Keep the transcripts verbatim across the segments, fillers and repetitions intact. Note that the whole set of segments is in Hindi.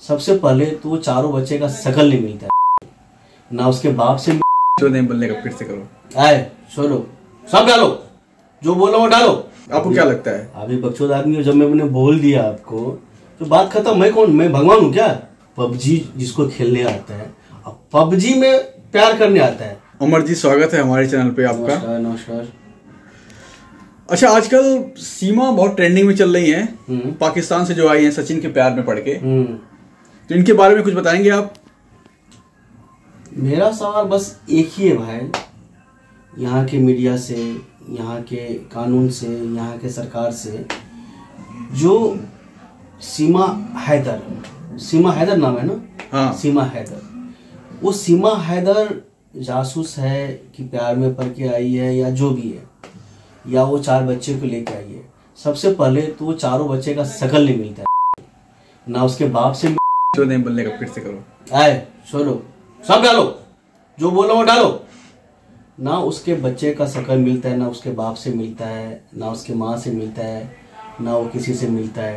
सबसे पहले तो वो चारों बच्चे का शकल नहीं मिलता है, ना उसके बाप से। जो नहीं बोलने का फिर से करो। आए सुनो, सब डालो, जो बोलो वो डालो। आपको क्या लगता है? अभी बकचोद आदमी हो, जब मैं मैंने बोल दिया आपको तो बात खत्म। मैं कौन, मैं भगवान हूँ क्या? पबजी जिसको खेलने आता है, अब पबजी में प्यार करने आता है। अमर जी, स्वागत है हमारे चैनल पे आपका। नमस्कार नमस्कार। अच्छा, आजकल सीमा बहुत ट्रेंडिंग में चल रही हैं, पाकिस्तान से जो आई हैं सचिन के प्यार में पड़ के, तो इनके बारे में कुछ बताएंगे आप? मेरा सवाल बस एक ही है भाई, यहाँ के मीडिया से, यहाँ के कानून से, यहाँ के सरकार से, जो सीमा हैदर, सीमा हैदर नाम है ना? हाँ। सीमा हैदर, वो सीमा हैदर जासूस है कि प्यार में पड़ के आई है या जो भी है, या वो चार बच्चे को लेके आई है। सबसे पहले तो वो चारों बच्चे का शकल नहीं मिलता है, ना उसके बाप से। जो नहीं बोलने का फिर से करो। आए सुनो, सब डालो, जो बोलो वो डालो। ना उसके बच्चे का शकल मिलता है, ना उसके बाप से मिलता है, ना उसके माँ से मिलता है, ना वो किसी से मिलता है।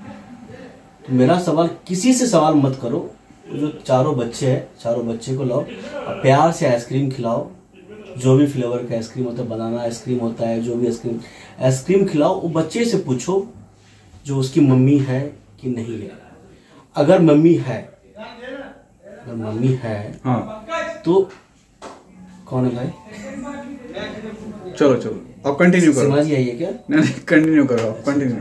तो मेरा सवाल, किसी से सवाल मत करो, जो चारों बच्चे हैं, चारों बच्चे को लाओ, प्यार से आइसक्रीम खिलाओ, जो भी फ्लेवर का आइसक्रीम होता है, बनाना आइसक्रीम होता है, जो भी आइसक्रीम आइसक्रीम खिलाओ। वो बच्चे से पूछो जो उसकी मम्मी है कि नहीं है। अगर मम्मी है, अगर मम्मी है, हाँ, तो कौन है भाई? चलो चलो आप कंटिन्यू करो। समझ आइए क्या? नहीं नहीं, कंटिन्यू करो आप, कंटिन्यू।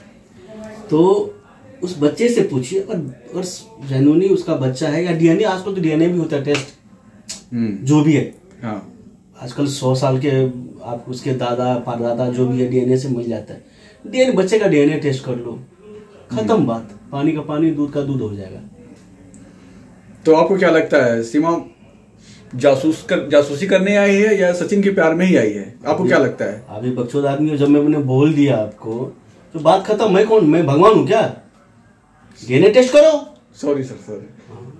तो उस बच्चे से पूछिए, अगर अगर जेन्युइनली उसका बच्चा है, या डीएनए, आजकल तो डीएनए भी होता है टेस्ट, जो भी है। हाँ, आजकल सौ साल के आप उसके दादा परदादा जो भी है, डीएनए से मिल जाता है। डीएनए, बच्चे का डीएनए टेस्ट कर लो, खत्म बात। पानी का पानी, दूध का दूध हो जाएगा। तो आपको क्या लगता है, सीमा जासूस कर जासूसी करने आई है या सचिन के प्यार में ही आई है? आपको क्या लगता है? अभी बकचोद आदमी हो, जब मैं मैंने बोल दिया आपको तो बात खत्म। मैं कौन, मैं भगवान हूँ क्या? डीएनए टेस्ट करो। Sorry sir, sorry.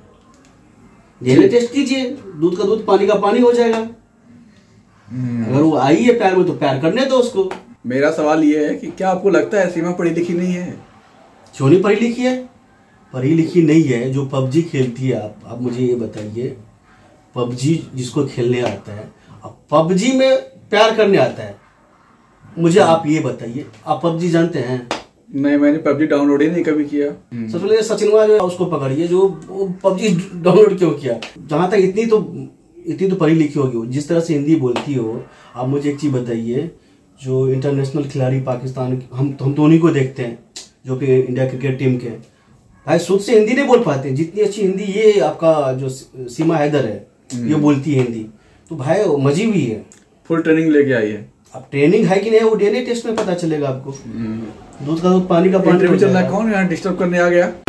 DNA test कीजिए, दूध का दूध, पानी का पानी हो जाएगा। अगर वो आई है प्यार में तो प्यार करने दो उसको। मेरा सवाल ये है कि क्या आपको लगता है सीमा पढ़ी लिखी नहीं है? क्यों नहीं पढ़ी लिखी है? पढ़ी लिखी नहीं है, जो पबजी खेलती है। आप आप मुझे ये बताइए, पबजी जिसको खेलने आता है, अब पबजी में प्यार करने आता है, मुझे आप ये बताइए, आप पबजी जानते हैं? नहीं, मैंने पबजी डाउनलोड ही नहीं कभी किया। सबसे पहले सचिन जो है उसको पकड़िए, जो पबजी डाउनलोड क्यों किया। जहां तक इतनी तो इतनी तो पढ़ी लिखी होगी, जिस तरह से हिंदी बोलती हो। आप मुझे एक चीज बताइए, जो इंटरनेशनल खिलाड़ी पाकिस्तान, हम हम तो उन्हीं को देखते हैं जो कि इंडिया क्रिकेट टीम के भाई, शुद्ध से हिंदी नहीं बोल पाते। जितनी अच्छी हिंदी ये आपका जो सीमा हैदर है, ये बोलती है हिंदी, तो भाई मजी भी है। फुल ट्रेनिंग लेके आई है। अब ट्रेनिंग है कि नहीं, वो डीएनए टेस्ट में पता चलेगा आपको। दूध का दूध, पानी का पानी। चल रहा है, कौन यहाँ डिस्टर्ब करने आ गया?